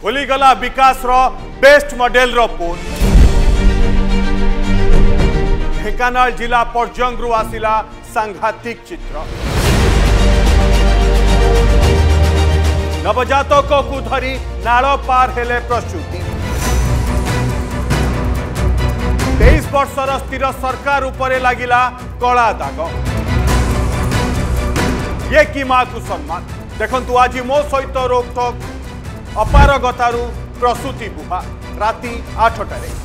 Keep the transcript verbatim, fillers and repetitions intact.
भूलीगला विकास रो best model रो पोल। ढेंकानाल जिला पर्जंगरू आसिला सांघातिक चित्र। नवजातक को धरी नाल पार हेले प्रस्तुति। तेईस वर्षर स्थिर सरकार उपरे लागिला कला दाग। ये कि माँ को सम्मान देखंतु आज मो सहित रोकटोक अपारगतारू प्रसूति बुहा राति आठटारे।